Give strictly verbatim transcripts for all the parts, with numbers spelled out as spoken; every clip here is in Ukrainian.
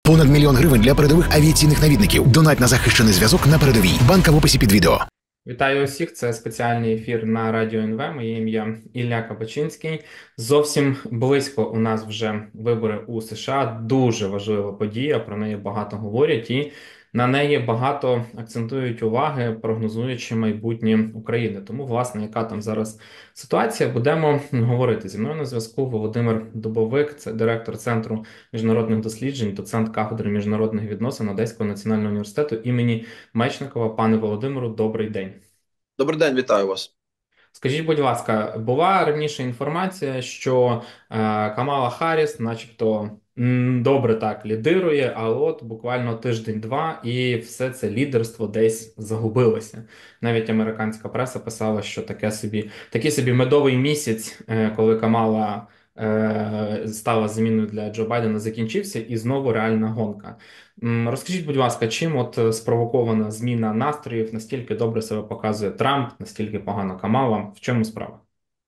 Понад мільйон гривень для передових авіаційних навідників. Донать на захищений зв'язок на передовій. Банка в описі під відео. Вітаю усіх, це спеціальний ефір на Радіо ен ве. Моє ім'я Ілля Кабачинський. Зовсім близько у нас вже вибори у США. Дуже важлива подія, про неї багато говорять і на неї багато акцентують уваги, прогнозуючи майбутнє України. Тому, власне, яка там зараз ситуація, будемо говорити. Зі мною на зв'язку Володимир Дубовик, це директор Центру міжнародних досліджень, доцент кафедри міжнародних відносин Одеського національного університету імені Мечникова. Пане Володимиру, добрий день. Добрий день, вітаю вас. Скажіть, будь ласка, була раніше інформація, що е, Камала Харріс начебто м, добре так лідирує, а от буквально тиждень-два і все це лідерство десь загубилося. Навіть американська преса писала, що таке собі, такий собі медовий місяць, е, коли Камала е, стала заміною для Джо Байдена, закінчився, і знову реальна гонка. М, Розкажіть, будь ласка, чим от е, спровокована зміна настроїв, настільки добре себе показує Трамп, настільки погано Камала? В чому справа?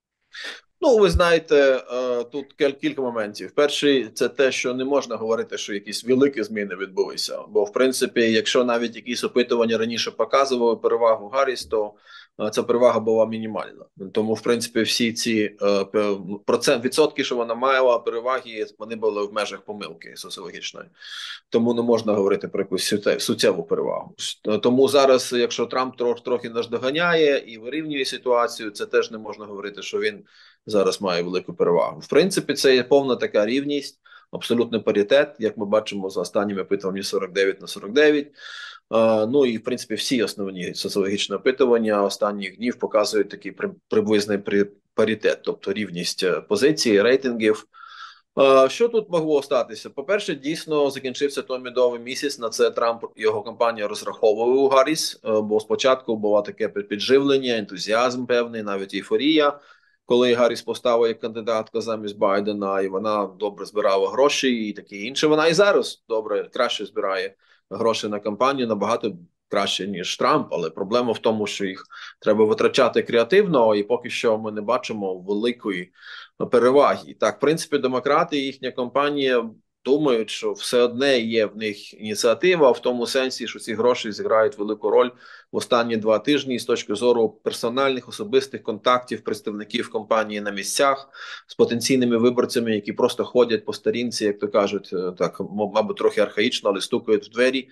Ну, ви знаєте, тут кілька моментів. Перший – це те, що не можна говорити, що якісь великі зміни відбулися. Бо, в принципі, якщо навіть якісь опитування раніше показували перевагу Гарріс, то ця перевага була мінімальна. Тому, в принципі, всі ці процент, відсотки, що вона мала переваги, вони були в межах помилки соціологічної. Тому не можна говорити про якусь суттєву перевагу. Тому зараз, якщо Трамп трохи, трохи наздоганяє і вирівнює ситуацію, це теж не можна говорити, що він зараз має велику перевагу. В принципі, це є повна така рівність, абсолютний паритет, як ми бачимо за останніми опитуваннями сорок дев'ять на сорок дев'ять. Uh, ну і, в принципі, всі основні соціологічні опитування останніх днів показують такий при, приблизний при, паритет, тобто рівність позицій, рейтингів. Uh, що тут могло статися? По-перше, дійсно закінчився той медовий місяць, на це Трамп і його компанія розраховували у Гарріс, uh, бо спочатку було таке підживлення, ентузіазм певний, навіть ейфорія, коли Гарріс поставила як кандидатка замість Байдена, і вона добре збирала гроші і таке інше. Вона і зараз добре, краще збирає гроші на кампанію, набагато краще, ніж Трамп, але проблема в тому, що їх треба витрачати креативно, і поки що ми не бачимо великої переваги. І так, в принципі, демократи і їхня кампанія думають, що все одне є в них ініціатива, в тому сенсі, що ці гроші зіграють велику роль в останні два тижні з точки зору персональних, особистих контактів представників компанії на місцях з потенційними виборцями, які просто ходять по сторінці, як то кажуть, так, мабуть, трохи архаїчно, але стукають в двері,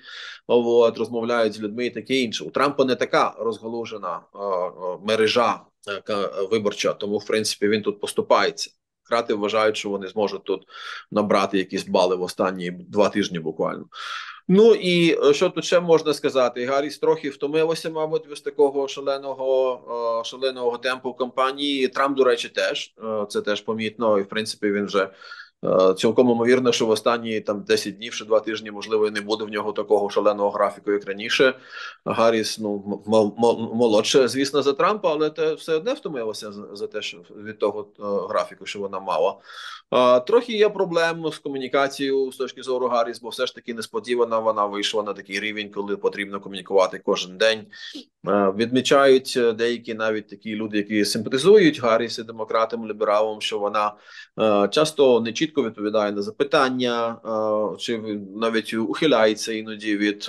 от, розмовляють з людьми і таке інше. У Трампа не така розгалужена а, а, мережа а, виборча, тому, в принципі, він тут поступається. Демократи вважають, що вони зможуть тут набрати якісь бали в останні два тижні буквально. Ну і що тут ще можна сказати? Гарріс трохи втомилося, мабуть, від такого шаленого, шаленого темпу кампанії. Трамп, до речі, теж. Це теж помітно. І, в принципі, він вже цілком ймовірно, що в останні там десять днів, чи два тижні, можливо, і не буде в нього такого шаленого графіку, як раніше. Гарріс, ну, молодше, звісно, за Трампа, але те все одне втомилося за, за те, що від того uh, графіку, що вона мала. Uh, трохи є проблем з комунікацією з точки зору Гарріс, бо все ж таки несподівано вона вийшла на такий рівень, коли потрібно комунікувати кожен день. Uh, відмічають деякі навіть такі люди, які симпатизують Гарріс і демократам, лібералам, що вона uh, часто не чітко відповідає на запитання, чи навіть ухиляється іноді від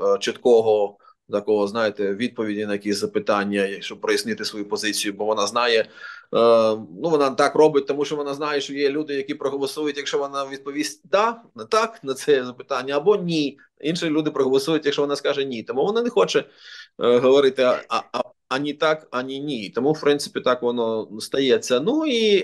чіткого такого, знаєте, відповіді на якісь запитання, щоб прояснити свою позицію, бо вона знає, ну вона так робить, тому що вона знає, що є люди, які проголосують, якщо вона відповість «да», не так на це запитання, або «ні». Інші люди проголосують, якщо вона скаже «ні». Тому вона не хоче говорити а, а, ані так, ані ні. Тому, в принципі, так воно стається. Ну і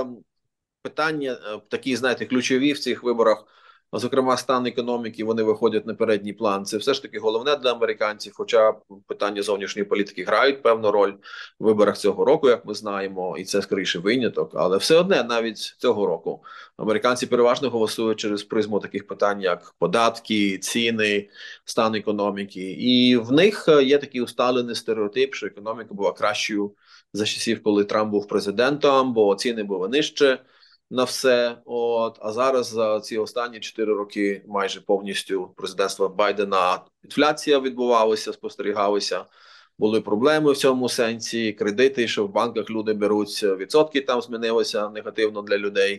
питання такі, знаєте, ключові в цих виборах, зокрема стан економіки, вони виходять на передній план. Це все ж таки головне для американців, хоча питання зовнішньої політики грають певну роль в виборах цього року, як ми знаємо, і це скоріше виняток, але все одне навіть цього року американці переважно голосують через призму таких питань, як податки, ціни, стан економіки, і в них є такий усталений стереотип, що економіка була кращою за часів, коли Трамп був президентом, бо ціни були нижче на все. От, а зараз за ці останні чотири роки майже повністю президентства Байдена інфляція відбувалася, спостерігалися, були проблеми в цьому сенсі, кредити, що в банках люди беруть, відсотки там змінилися негативно для людей.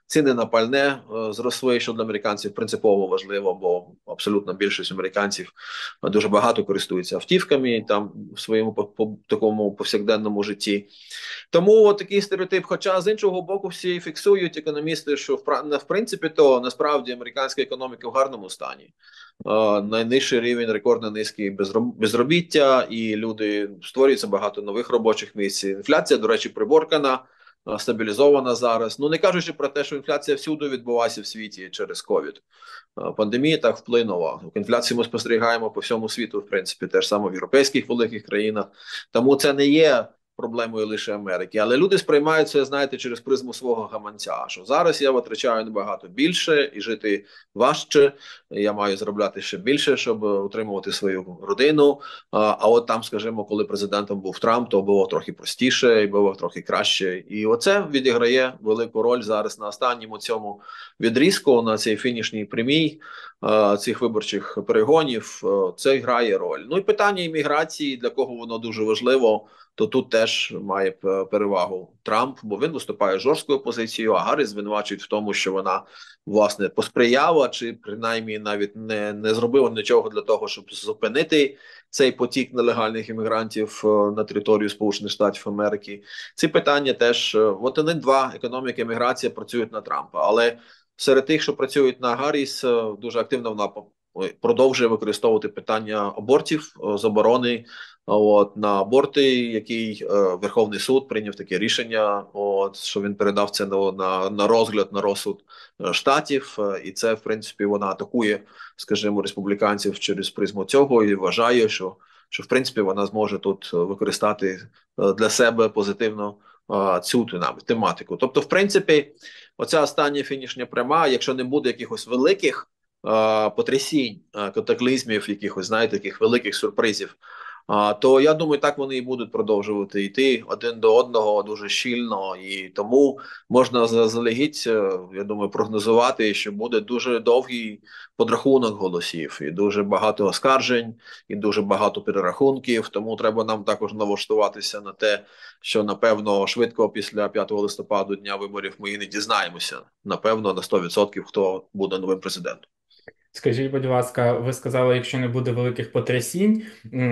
ціни на пальне е, зросли, що для американців принципово важливо, бо абсолютно більшість американців дуже багато користуються автівками там в своєму по, по такому повсякденному житті. Тому от такий стереотип. Хоча з іншого боку, всі фіксують економісти, що в, в принципі то насправді американська економіка в гарному стані. Uh, найнижчий рівень, рекордно низький безробіття, і люди створюються багато нових робочих місць. Інфляція, до речі, приборкана, стабілізована зараз. Ну, не кажучи про те, що інфляція всюди відбувається в світі через ковід. Пандемія так вплинула. Інфляцію ми спостерігаємо по всьому світу, в принципі, теж саме в європейських великих країнах. Тому це не є проблемою лише Америки. Але люди сприймають це, знаєте, через призму свого гаманця, що зараз я витрачаю набагато більше і жити важче, я маю заробляти ще більше, щоб утримувати свою родину. А, а от там, скажімо, коли президентом був Трамп, то було трохи простіше і було трохи краще. І оце відіграє велику роль зараз на останньому цьому відрізку, на цій фінішній прямій а, цих виборчих перегонів. А, це грає роль. Ну і питання імміграції, для кого воно дуже важливо, то тут теж має перевагу Трамп, бо він виступає жорсткою позицією, а Гарріс звинувачують в тому, що вона, власне, посприяла, чи принаймні навіть не, не зробила нічого для того, щоб зупинити цей потік нелегальних іммігрантів на територію Сполучених Штатів Америки. Ці питання теж, от один-два, економіка і міграція працюють на Трампа, але серед тих, що працюють на Гарріс, дуже активно вона продовжує використовувати питання абортів, заборони от, на аборти, який е, Верховний суд прийняв таке рішення, от, що він передав це на, на, на розгляд, на розсуд штатів, е, і це, в принципі, вона атакує, скажімо, республіканців через призму цього і вважає, що, що в принципі, вона зможе тут використати для себе позитивно е, цю тематику. Тобто, в принципі, оця остання фінішня пряма, якщо не буде якихось великих е, потрясінь, е, катаклізмів, якихось, знаєте, таких великих сюрпризів, А, то я думаю, так вони і будуть продовжувати йти один до одного дуже щільно, і тому можна заздалегідь, я думаю, прогнозувати, що буде дуже довгий подрахунок голосів, і дуже багато оскаржень, і дуже багато перерахунків, тому треба нам також налаштуватися на те, що, напевно, швидко після п'ятого листопада, дня виборів, ми і не дізнаємося, напевно, на сто відсотків, хто буде новим президентом. Скажіть, будь ласка, ви сказали, якщо не буде великих потрясінь,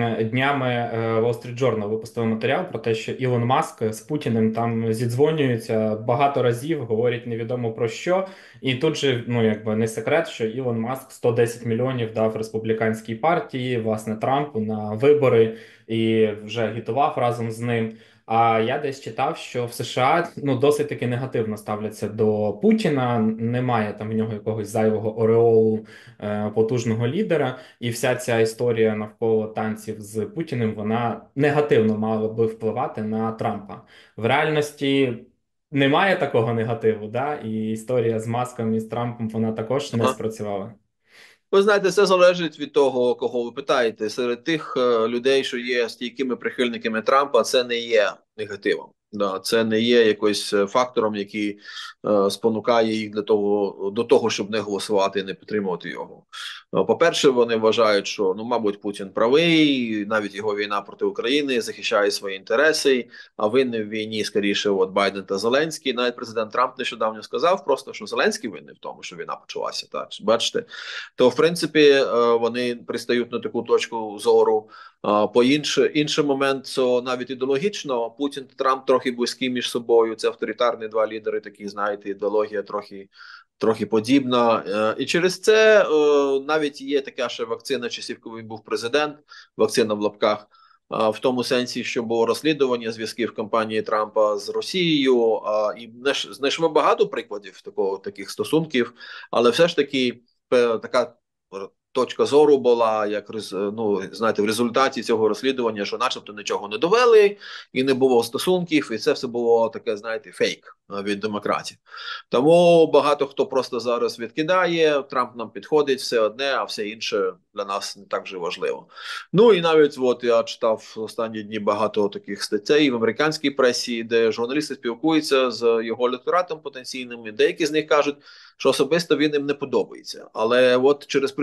днями Wall Street Journal випустили матеріал про те, що Ілон Маск з Путіним там зідзвонюється багато разів, говорять невідомо про що, і тут же, ну, якби не секрет, що Ілон Маск сто десять мільйонів дав республіканській партії, власне, Трампу на вибори, і вже агітував разом з ним. А я десь читав, що в США ну досить таки негативно ставляться до Путіна. Немає там в нього якогось зайвого ореолу е, потужного лідера, і вся ця історія навколо танців з Путіним вона негативно мала би впливати на Трампа. В реальності немає такого негативу, да? І історія з Маском і з Трампом вона також не Ага. спрацювала. Ви знаєте, це залежить від того, кого ви питаєте. Серед тих е, людей, що є стійкими прихильниками Трампа, це не є негативом. Да, це не є якось фактором, який е, спонукає їх для того, до того, щоб не голосувати і не підтримувати його. Е, по-перше, вони вважають, що, ну, мабуть, Путін правий, навіть його війна проти України захищає свої інтереси, а винний в війні, скоріше, от Байден та Зеленський. Навіть президент Трамп нещодавно сказав просто, що Зеленський винний в тому, що війна почалася. Так, бачите? То, в принципі, е, вони пристають на таку точку зору. Uh, по інше, інший момент, що навіть ідеологічно Путін та Трамп трохи близькі між собою, це авторитарні два лідери, такі, знаєте, ідеологія трохи, трохи подібна. Uh, і через це uh, навіть є така ще вакцина часів, коли він був президент, вакцина в лапках, uh, в тому сенсі, що було розслідування зв'язків компанії Трампа з Росією, uh, і знайшли багато прикладів такого, таких стосунків, але все ж таки така точка зору була, як, ну, знаєте, в результаті цього розслідування, що начебто нічого не довели, і не було стосунків, і це все було таке, знаєте, фейк від демократів. Тому багато хто просто зараз відкидає, Трамп нам підходить, все одне, а все інше для нас не так вже важливо. Ну і навіть от я читав останні дні багато таких статей в американській пресі, де журналісти спілкуються з його електоратом потенційним, і деякі з них кажуть, що особисто він їм не подобається. Але от через призму того,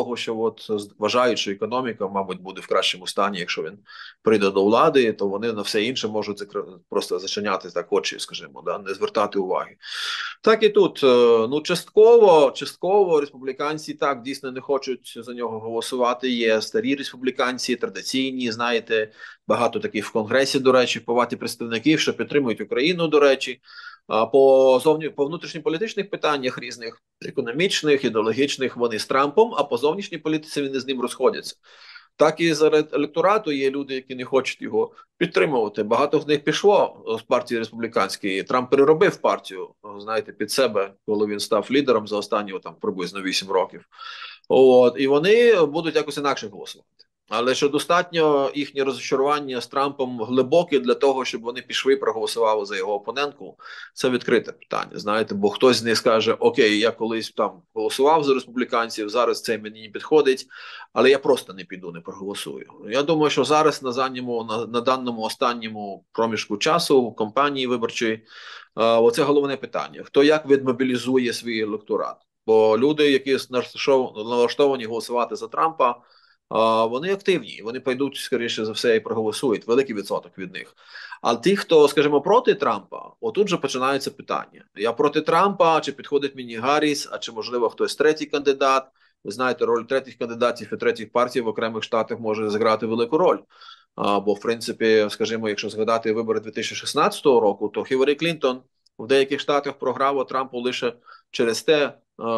того, що от вважають, що економіка, мабуть, буде в кращому стані, якщо він прийде до влади, то вони на все інше можуть просто зачиняти так очі, скажімо, да, не звертати уваги. Так і тут, ну, частково, частково республіканці так дійсно не хочуть за нього голосувати. Є старі республіканці, традиційні, знаєте, багато таких в Конгресі, до речі, поваті представників, що підтримують Україну, до речі. По зовні по внутрішньополітичних питаннях різних, економічних, ідеологічних, вони з Трампом, а по зовнішній політиці вони з ним розходяться. Так і серед електорату є люди, які не хочуть його підтримувати. Багато з них пішло з партії республіканської. Трамп переробив партію, знаєте, під себе, коли він став лідером за останні там приблизно вісім років. От, і вони будуть якось інакше голосувати. Але що достатньо їхнє розчарування з Трампом глибоке для того, щоб вони пішли і проголосували за його опонентку, це відкрите питання, знаєте, бо хтось з них скаже, окей, я колись там голосував за республіканців, зараз це мені не підходить, але я просто не піду, не проголосую. Я думаю, що зараз на, задньому, на, на даному останньому проміжку часу в кампанії виборчої, а, оце головне питання. Хто як відмобілізує свій електорат? Бо люди, які налаштовані голосувати за Трампа, Uh, вони активні, вони пойдуть, скоріше за все, і проголосують, великий відсоток від них. А ті, хто, скажімо, проти Трампа, отут же починається питання. Я проти Трампа, чи підходить мені Гарріс, а чи, можливо, хтось третій кандидат. Ви знаєте, роль третіх кандидатів і третіх партій в окремих штатах може зіграти велику роль. Uh, бо, в принципі, скажімо, якщо згадати вибори дві тисячі шістнадцятого року, то Хіларі Клінтон в деяких штатах програв Трампу лише через те,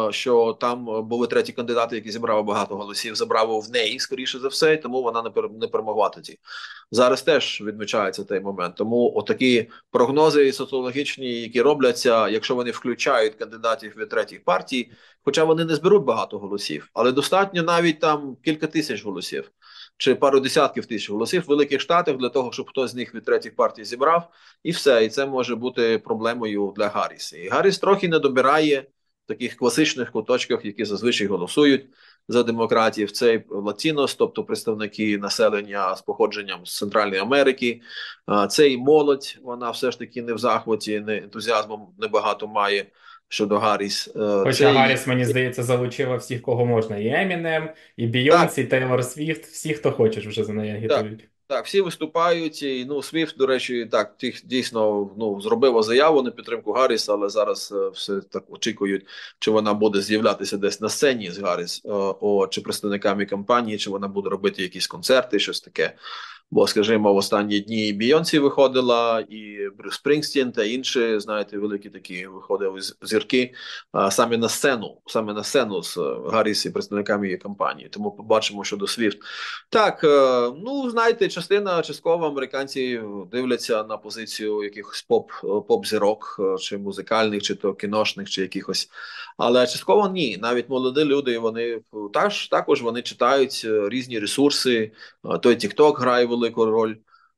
що там були треті кандидати, які зібрали багато голосів, забрали в неї, скоріше за все, тому вона не перемогла тоді. Зараз теж відмічається той момент. Тому отакі прогнози соціологічні, які робляться, якщо вони включають кандидатів від третіх партій, хоча вони не зберуть багато голосів, але достатньо навіть там кілька тисяч голосів, чи пару десятків тисяч голосів в великих штатах для того, щоб хтось з них від третіх партій зібрав, і все. І це може бути проблемою для Гарріса. І Гарріс трохи не добирає в таких класичних куточках, які зазвичай голосують за демократів. Це латінос, тобто представники населення з походженням з Центральної Америки. Це і молодь, вона все ж таки не в захваті, не ентузіазмом небагато має щодо Гарріс. Хоча це Гарріс, мені здається, залучила всіх, кого можна. І Емінем, і Бійонсі, і Тейлор Свіфт, всі, хто хочеш, вже за неї агітують. Так, так, всі виступають. І, ну, Свіфт, до речі, так, тих, дійсно, ну, зробила заяву на підтримку Гарріса, але зараз е, все так очікують, чи вона буде з'являтися десь на сцені з Гарріс, е, о, чи представниками кампанії, чи вона буде робити якісь концерти, щось таке. Бо, скажімо, в останні дні і Бійонсі виходила, і Брюс Спрінгстін та інші, знаєте, великі такі виходили зірки а, саме на сцену, саме на сцену з Гарріс і представниками її кампанії. Тому побачимо щодо Свіфт. Так, е, ну, знаєте, частина, частково американці дивляться на позицію якихось поп, поп-зірок, чи музикальних, чи то кіношних, чи якихось. Але частково ні. Навіть молоді люди, вони також, також вони читають різні ресурси. Той TikTok грає велику роль.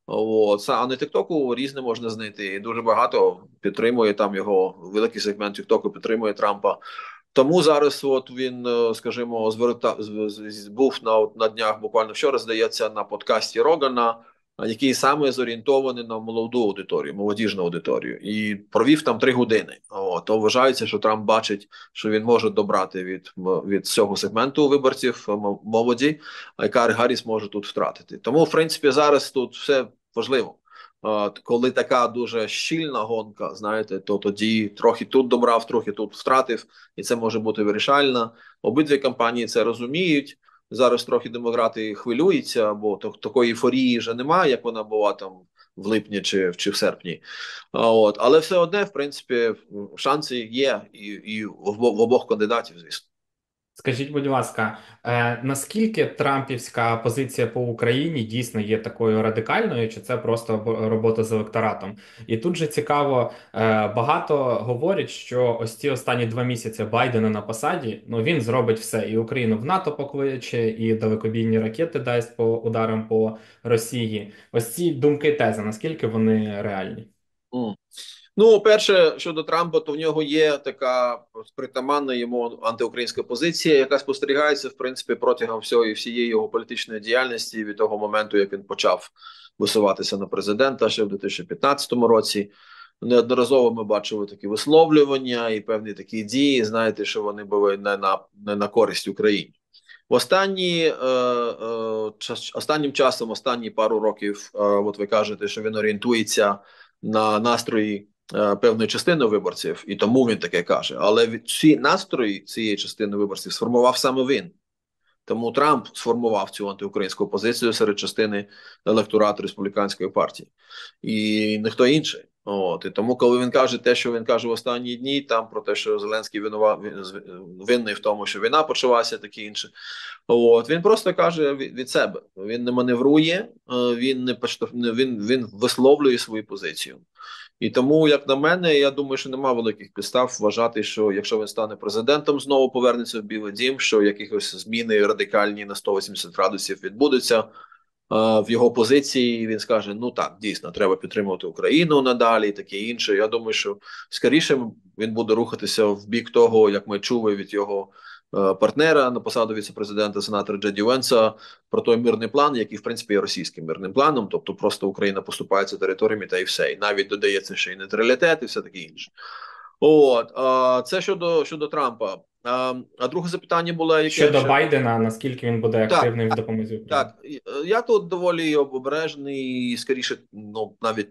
От. А на TikTok різне можна знайти. І дуже багато підтримує там його, великий сегмент TikTok підтримує Трампа. Тому зараз от він, скажімо, зверта... був на, на днях, буквально вчора, здається, на подкасті Рогана, який саме зорієнтований на молоду аудиторію, молодіжну аудиторію. І провів там три години. О, то вважається, що Трамп бачить, що він може добрати від, від цього сегменту виборців молоді, а яка Гарріс може тут втратити. Тому, в принципі, зараз тут все важливо. Коли така дуже щільна гонка, знаєте, то тоді трохи тут добрав, трохи тут втратив, і це може бути вирішально. Обидві кампанії це розуміють. Зараз трохи демократи хвилюються, бо такої ейфорії вже немає, як вона була там в липні чи, чи в серпні. От. Але все одне, в принципі, шанси є і, і в, в обох кандидатів, звісно. Скажіть, будь ласка, е, наскільки трампівська позиція по Україні дійсно є такою радикальною, чи це просто робота з електоратом? І тут же цікаво, е, багато говорять, що ось ці останні два місяці Байдена на посаді, ну він зробить все, і Україну в НАТО покличе, і далекобійні ракети дасть по ударам по Росії. Ось ці думки, тези, наскільки вони реальні? Mm. Ну, перше, щодо Трампа, то в нього є така притаманна йому антиукраїнська позиція, яка спостерігається, в принципі, протягом всього, всієї його політичної діяльності від того моменту, як він почав висуватися на президента ще в дві тисячі п'ятнадцятому році. Неодноразово ми бачили такі висловлювання і певні такі дії, знаєте, що вони були не на, не на користь Україні. Останні, е, е, час, останнім часом, останні пару років, е, от ви кажете, що він орієнтується на настрої е, певної частини виборців, і тому він таке каже. Але від ці настрої цієї частини виборців сформував саме він. Тому Трамп сформував цю антиукраїнську позицію серед частини електорату республіканської партії, і ніхто інший. От і тому, коли він каже те, що він каже в останні дні, там про те, що Зеленський винува... винний в тому, що війна почалася, таке інше. От він просто каже від, від себе. Він не маневрує, він не поштовх... він, він висловлює свою позицію. І тому, як на мене, я думаю, що немає великих підстав вважати, що якщо він стане президентом, знову повернеться в Білий Дім, що якихось зміни радикальні на сто вісімдесят градусів відбудуться в його позиції. Він скаже: ну так, дійсно, треба підтримувати Україну надалі, і таке інше. Я думаю, що скоріше він буде рухатися в бік того, як ми чули від його партнера на посаду віце-президента, сенатора Джеді Венса, про той мирний план, який, в принципі, є російським мирним планом, тобто просто Україна поступається територіями та і все. І навіть додається ще й нейтралітет і все таке інше. От, а, це щодо, щодо Трампа. А, а друге запитання було, яке... Щодо ще... Байдена, наскільки він буде активним так, в допомозі Україні? Так, я тут доволі обережний, і скоріше, ну, навіть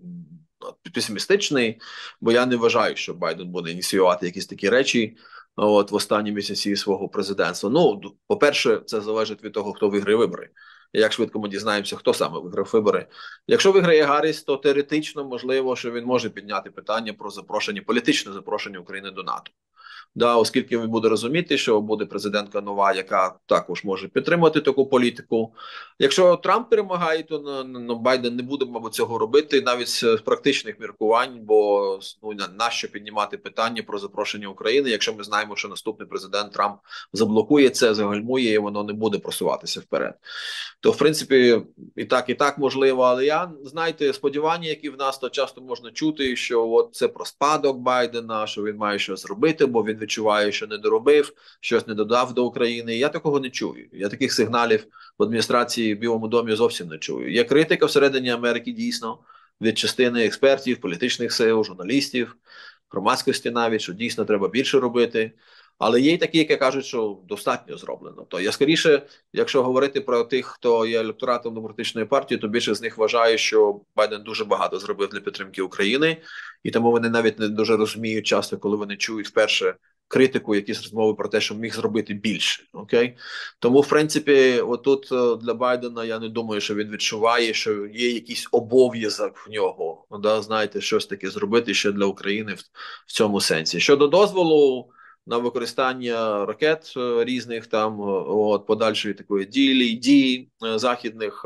песимістичний, бо я не вважаю, що Байден буде ініціювати якісь такі речі от в останні місяці свого президентства. Ну, по-перше, це залежить від того, хто виграє вибори. Як швидко ми дізнаємося, хто саме виграв вибори. Якщо виграє Гарріс, то теоретично можливо, що він може підняти питання про запрошення, політичне запрошення України до НАТО. Да, оскільки він буде розуміти, що буде президентка нова, яка також може підтримати таку політику. Якщо Трамп перемагає, то ну, Байден не буде, мабуть, цього робити, навіть з практичних міркувань, бо ну, нащо піднімати питання про запрошення України, якщо ми знаємо, що наступний президент Трамп заблокує це, загальмує, і воно не буде просуватися вперед. То, в принципі, і так, і так можливо, але я, знаєте, сподівання, які в нас то часто можна чути, що от це про спадок Байдена, що він має щось робити, бо він відчуває, що не доробив, щось не додав до України. Я такого не чую. Я таких сигналів в адміністрації в Білому домі зовсім не чую. Є критика всередині Америки, дійсно, від частини експертів, політичних сил, журналістів, громадськості навіть, що дійсно треба більше робити. Але є й такі, які кажуть, що достатньо зроблено. То я скоріше, якщо говорити про тих, хто є електоратом демократичної партії, то більше з них вважає, що Байден дуже багато зробив для підтримки України, і тому вони навіть не дуже розуміють часто, коли вони чують вперше критику, якісь розмови про те, що міг зробити більше. Окей? Тому, в принципі, отут для Байдена я не думаю, що він відчуває, що є якийсь обов'язок в нього, да, знаєте, щось таке зробити ще для України в, в цьому сенсі. Щодо дозволу на використання ракет різних там от подальшої такої дії, дії західних,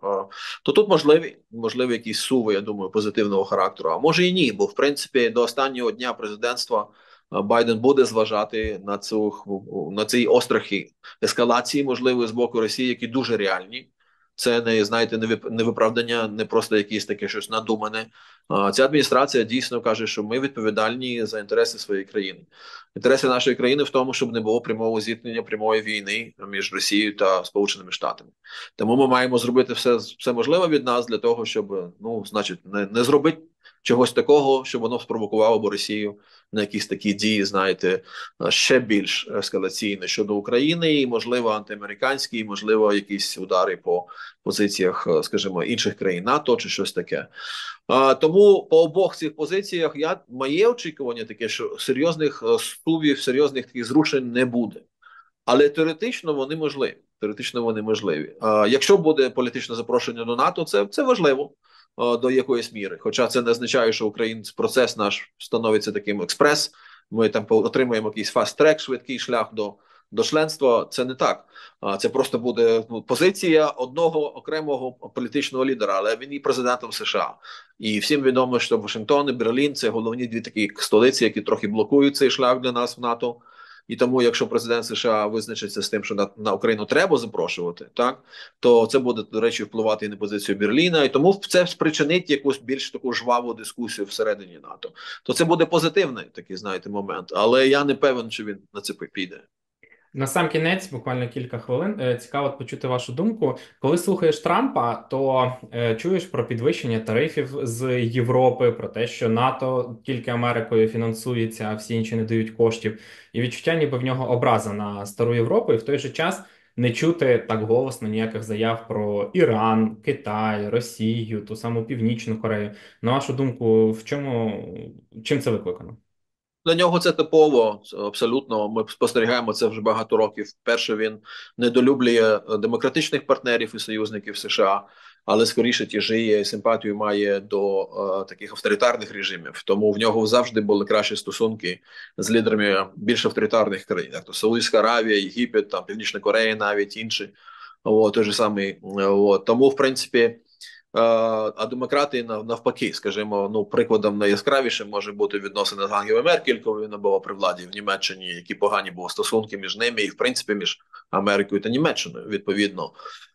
то тут можливі, можливі якісь суви, я думаю, позитивного характеру. А може і ні, бо в принципі до останнього дня президентства Байден буде зважати на цю на ці острахи ескалації, можливої з боку Росії, які дуже реальні. Це не, знаєте, не виправдання, не просто якесь таке щось надумане. Ця адміністрація дійсно каже, що ми відповідальні за інтереси своєї країни. Інтереси нашої країни в тому, щоб не було прямого зіткнення, прямої війни між Росією та Сполученими Штатами. Тому ми маємо зробити все, все можливе від нас для того, щоб, ну, значить, не, не зробити чогось такого, щоб воно спровокувало б Росію на якісь такі дії, знаєте, ще більш ескалаційні щодо України, і, можливо, антиамериканські, і, можливо, якісь удари по позиціях, скажімо, інших країн НАТО чи щось таке. А, тому по обох цих позиціях я, моє очікування таке, що серйозних стувів, серйозних таких зрушень не буде. Але теоретично вони можливі. Теоретично вони можливі. А, якщо буде політичне запрошення до НАТО, це, це важливо а, до якоїсь міри. Хоча це не означає, що український процес наш становиться таким експрес. Ми там отримаємо якийсь фаст-трек, швидкий шлях до до членства. Це не так. Це просто буде, ну, позиція одного окремого політичного лідера, але він і президентом США. І всім відомо, що Вашингтон і Берлін – це головні дві такі столиці, які трохи блокують цей шлях для нас в НАТО. І тому, якщо президент США визначиться з тим, що на, на Україну треба запрошувати, так, то це буде, до речі, впливати і на позицію Берліна, і тому це спричинить якусь більш таку жваву дискусію всередині НАТО. То це буде позитивний такий, знаєте, момент, але я не певен, чи він на це піде. На сам кінець, буквально кілька хвилин, цікаво почути вашу думку. Коли слухаєш Трампа, то е, чуєш про підвищення тарифів з Європи, про те, що НАТО тільки Америкою фінансується, а всі інші не дають коштів. І відчуття, ніби в нього образа на стару Європу, і в той же час не чути так голосно ніяких заяв про Іран, Китай, Росію, ту саму Північну Корею. На вашу думку, в чому, чим це викликано? Для нього це типово, абсолютно. Ми спостерігаємо це вже багато років. Перше, він недолюблює демократичних партнерів і союзників США, але скоріше тяжіє симпатію має до е, таких авторитарних режимів. Тому в нього завжди були кращі стосунки з лідерами більш авторитарних країн, як то Саудівська Аравія, Єгипет, там Північна Корея, навіть інші. О, той же самий. О, тому, в принципі. А демократи навпаки, скажімо, ну прикладом найяскравішим може бути відносини з Ангелою Меркель, коли вона була при владі в Німеччині, які погані були стосунки між ними і в принципі між Америкою та Німеччиною відповідно.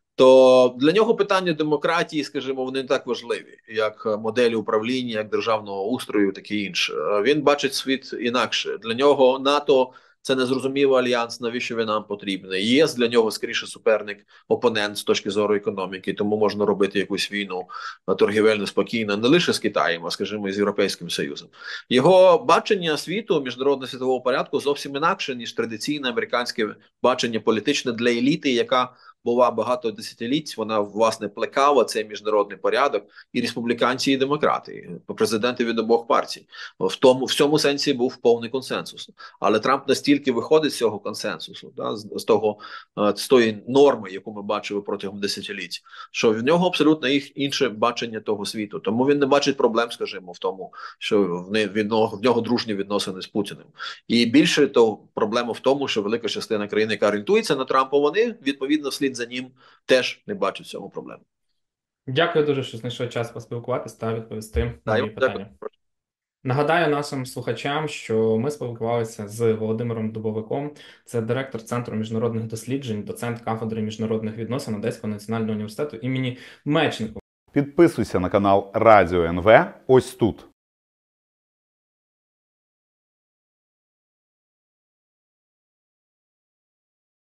То для нього питання демократії, скажімо, вони не так важливі, як моделі управління, як державного устрою, таке інше. Він бачить світ інакше. Для нього НАТО це незрозумілий альянс, навіщо він нам потрібний. ЄС для нього скоріше суперник, опонент з точки зору економіки, тому можна робити якусь війну торгівельно спокійно, не лише з Китаєм, а, скажімо, і з Європейським Союзом. Його бачення світу, міжнародного світового порядку зовсім інакше, ніж традиційне американське бачення політичне для еліти, яка була багато десятиліть, вона, власне, плекала цей міжнародний порядок, і республіканці, і демократи, президенти від обох партій. В тому, в цьому сенсі був повний консенсус. Але Трамп настільки виходить з цього консенсусу, да, з, з того, з тої норми, яку ми бачили протягом десятиліть, що в нього абсолютно їх інше бачення того світу. Тому він не бачить проблем, скажімо, в тому, що в, не, в, нього, в нього дружні відносини з Путіним. І більше того, проблема в тому, що велика частина країни, яка орієнтується на Трампа, вони, відповідно, вслід за ним теж не бачать в цьому проблеми. Дякую дуже, що знайшов час поспілкуватися та відповісти на мої питання. Дякую. Нагадаю нашим слухачам, що ми спілкувалися з Володимиром Дубовиком, це директор Центру міжнародних досліджень, доцент кафедри міжнародних відносин Одеського національного університету імені Мечникова. Підписуйся на канал Радіо ен ве ось тут.